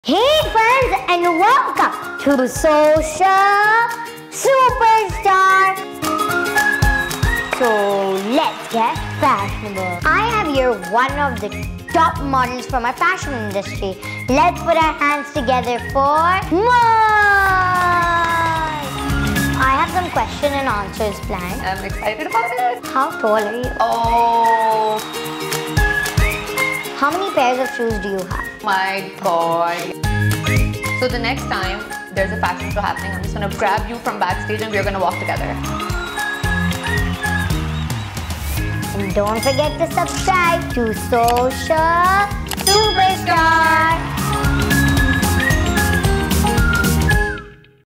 Hey friends, and welcome to Social Superstar. So let's get fashionable. I have here one of the top models from our fashion industry. Let's put our hands together for Mars. I have some question and answers planned. I'm excited about it. How tall are you? Oh How many pairs of shoes do you have? my god. So the next time there's a fashion show happening, I'm just gonna grab you from backstage and we're gonna walk together. And don't forget to subscribe to Social Superstar.